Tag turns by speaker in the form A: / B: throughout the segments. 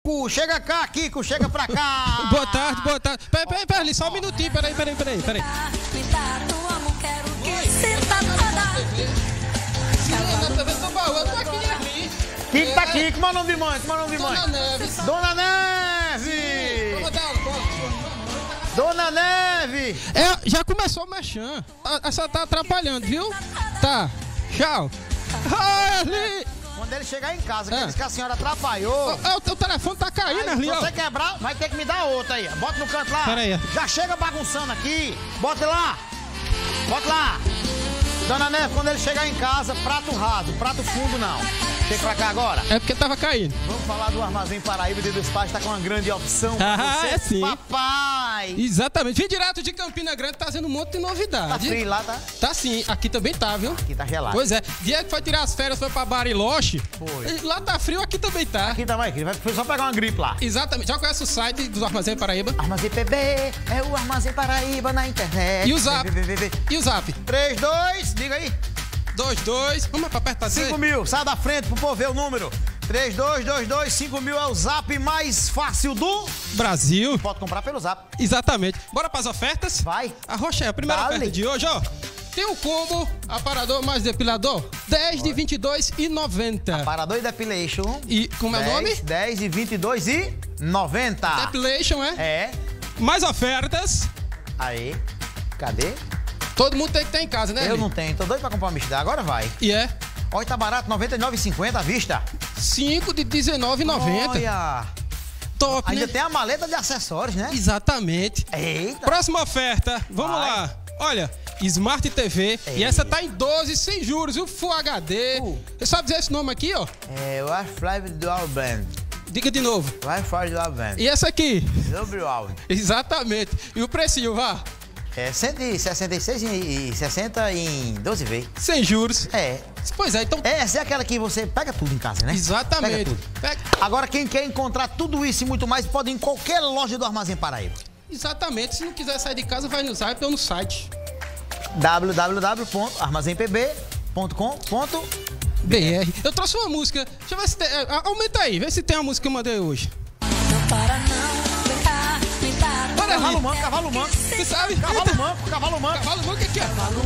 A: Kiko, chega cá, Kiko, chega pra cá.
B: Boa tarde, boa tarde. Peraí, só um minutinho, peraí.
A: Kiko tá aqui, como é o nome de mãe?
B: Dona Neves.
A: Dona Neve! Dona Neve!
B: É, já começou o merchan. Essa tá atrapalhando, viu? Tá. Tchau. Ali.
A: Quando ele chegar em casa, que diz que a senhora atrapalhou.
B: O telefone tá caindo ali,
A: Se
B: ó.
A: você quebrar, vai ter que me dar outra aí. Bota no canto lá.
B: Pera aí.
A: Já chega bagunçando aqui. Bota lá. Bota lá. Dona Neve, quando ele chegar em casa, prato raso, prato fundo não. Chega pra cá agora.
B: É porque tava caindo.
A: Vamos falar do Armazém Paraíba, Dia dos Pais tá com uma grande opção.
B: Ah, é sim.
A: Papai.
B: Exatamente. Vim direto de Campina Grande, trazendo um monte de novidade.
A: Tá frio lá, tá?
B: Tá sim. Aqui também tá, viu?
A: Aqui tá gelado.
B: Pois é. Dia que foi tirar as férias, foi pra Bariloche.
A: Foi.
B: Lá tá frio, aqui também tá.
A: Aqui também, foi só pegar uma gripe lá.
B: Exatamente. Já conhece o site do Armazém Paraíba?
A: Armazém PB, é o Armazém Paraíba na internet.
B: E o Zap? E o Zap?
A: 32, diga aí.
B: 22. Vamos pra perto pra dizer.
A: 5 mil, sai da frente pro povo ver o número. 3222 5000 é o Zap mais fácil do
B: Brasil.
A: Pode comprar pelo Zap.
B: Exatamente. Bora pras ofertas?
A: Vai.
B: A Rocha, a primeira
A: Dale.
B: oferta de hoje, ó. Tem o combo aparador mais depilador, 10 de 22,90.
A: Aparador e Depilation.
B: E como é o nome?
A: 10 de 22,90.
B: Depilation, é?
A: É.
B: Mais ofertas.
A: Aí. Cadê?
B: Todo mundo tem que ter em casa, né?
A: Eu
B: Li?
A: não tenho, tô doido pra comprar uma mexida. Agora vai.
B: E é?
A: Olha, tá barato, R$ 99,50 à vista.
B: 5 de 19,90.
A: Olha.
B: Top,
A: Ainda
B: né?
A: tem a maleta de acessórios, né?
B: Exatamente.
A: Eita.
B: Próxima oferta, vamos
A: Vai.
B: lá. Olha, Smart TV. E essa tá em 12 sem juros, viu? Full HD. Você sabe dizer esse nome aqui, ó?
A: É o Wi-Fi Dual Band.
B: Diga de novo.
A: Wi-Fi Dual Band.
B: E essa aqui?
A: Sobre o áudio.
B: Exatamente. E o precinho, vá?
A: É 166 e 60 em 12 vezes.
B: Sem juros.
A: É.
B: Pois é, então...
A: Essa é aquela que você pega tudo em casa, né?
B: Exatamente.
A: Pega tudo. Agora, quem quer encontrar tudo isso e muito mais, pode ir em qualquer loja do Armazém Paraíba.
B: Exatamente. Se não quiser sair de casa, vai no Zap ou no site.
A: www.armazemPB.com.br.
B: Eu trouxe uma música. Deixa eu ver se tem... Aumenta aí, vê se tem a música que eu mandei hoje.
A: Cavalo manco, cavalo manco.
B: Você sabe?
A: Cavalo manco, cavalo manco.
B: Cavalo manco, o que é?
A: Cavalo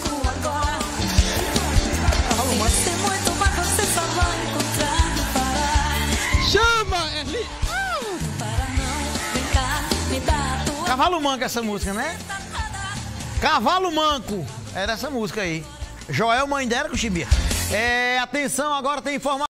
A: manco.
B: Chama, Erli.
A: Cavalo manco essa música, né? Cavalo manco. Era essa música aí. Joel, mãe dela com Chibia. Atenção, agora tem informação.